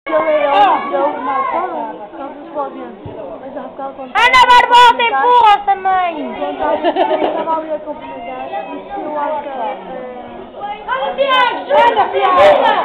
Ana Barbosa, empurra também! Estava ali a cumprimentar e se eu acho que... Anda, Tiago!